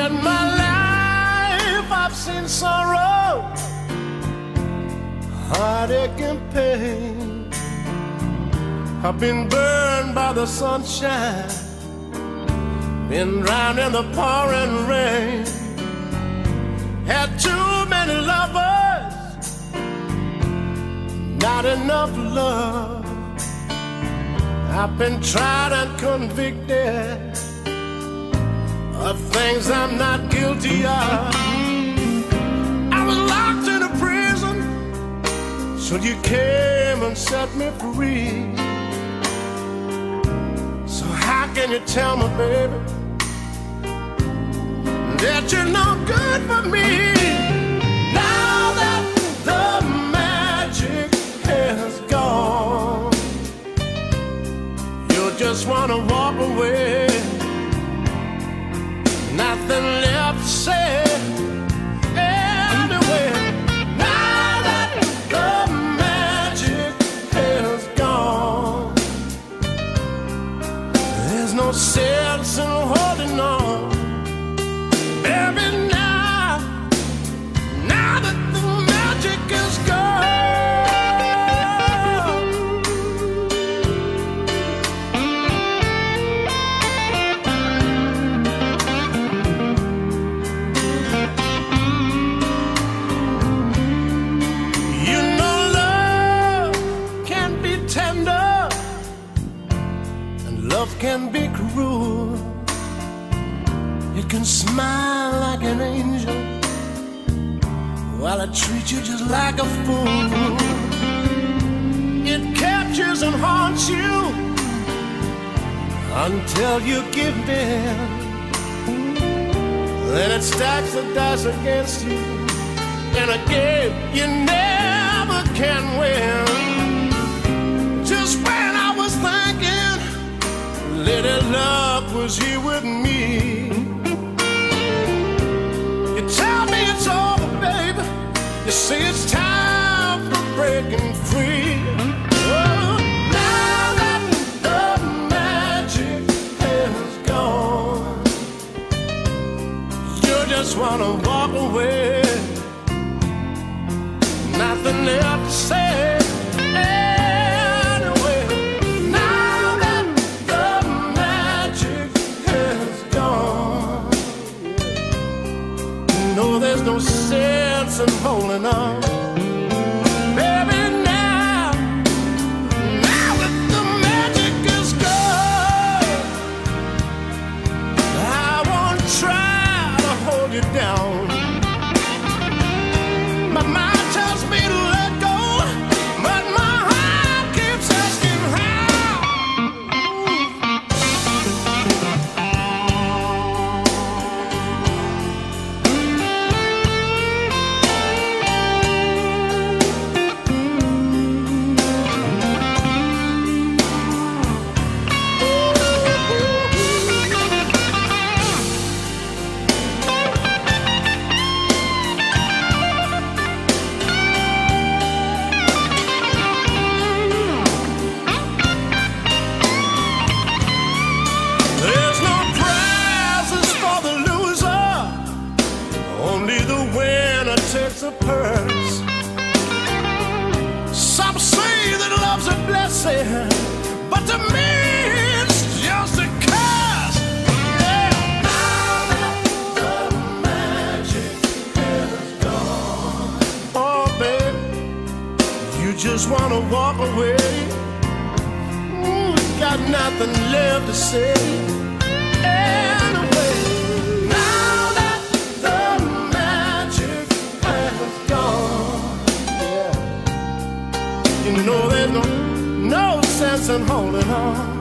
In my life I've seen sorrow, heartache and pain. I've been burned by the sunshine, been drowned in the pouring rain. Had too many lovers, not enough love. I've been tried and convicted of things I'm not guilty of. I was locked in a prison, so you came and set me free. So how can you tell me, baby, that you're no good for me? Now that the magic has gone, you just wanna walk away. Nothing left to say anyway. Now that the magic has gone, there's no sense in holding on. Baby, now that the magic is gone. You know love can be tender and love can be cruel. It can smile like an angel while it treats you just like a fool. It captures and haunts you until you give in. Then it stacks the dice against you in a game you never can win. Just when I was thinking little luck was here with me, you tell me it's over, baby. You say it's time for breaking free. Oh, now that the magic has gone, you just wanna walk away. Nothing left to say anyway. Now that the magic has gone, no, there's no sense in holding on. Baby, now that the magic is gone, I won't try to hold you down. My mind tells me to let go, but my heart keeps asking how. There's no prizes for the loser, only the winner takes a purse. Some say that love's a blessing, but to me it's just a curse. Yeah. Now that the magic has gone, oh baby, you just wanna walk away. Got nothing left to say anyway. Now that the magic has gone, yeah, you know there's no sense in holding on.